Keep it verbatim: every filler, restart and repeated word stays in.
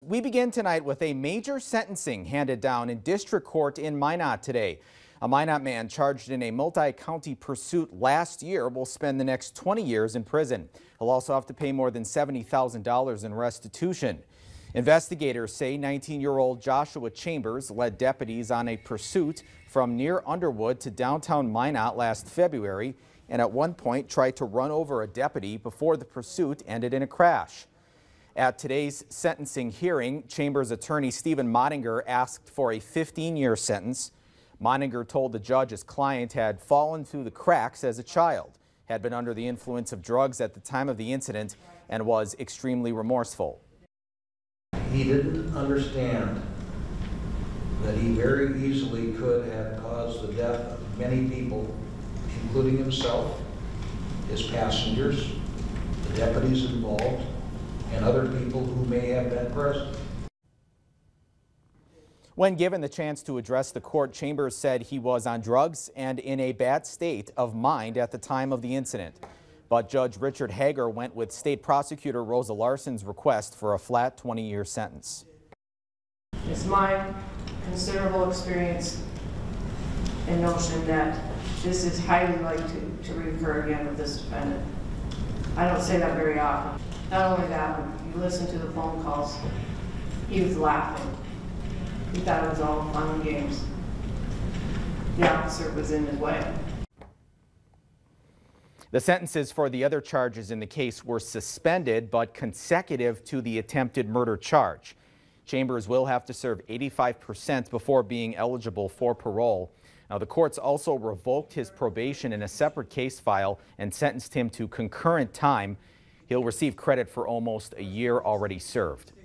We begin tonight with a major sentencing handed down in district court in Minot today. A Minot man charged in a multi-county pursuit last year will spend the next twenty years in prison. He'll also have to pay more than seventy thousand dollars in restitution. Investigators say nineteen-year-old Joshua Chambers led deputies on a pursuit from near Underwood to downtown Minot last February and at one point tried to run over a deputy before the pursuit ended in a crash. At today's sentencing hearing, Chambers attorney Stephen Mottinger asked for a fifteen-year sentence. Mottinger told the judge his client had fallen through the cracks as a child, had been under the influence of drugs at the time of the incident, and was extremely remorseful. He didn't understand that he very easily could have caused the death of many people, including himself, his passengers, the deputies involved, and other people who may have been present. When given the chance to address the court, Chambers said he was on drugs and in a bad state of mind at the time of the incident. But Judge Richard Hager went with State Prosecutor Roza Larson's request for a flat twenty-year sentence. It's my considerable experience and notion that this is highly likely to, to recur again with this defendant. I don't say that very often. Not only that, when you listen to the phone calls, he was laughing. He thought it was all fun and games. The officer was in his way. The sentences for the other charges in the case were suspended but consecutive to the attempted murder charge. Chambers will have to serve eighty-five percent before being eligible for parole. Now, the courts also revoked his probation in a separate case file and sentenced him to concurrent time. He'll receive credit for almost a year already served.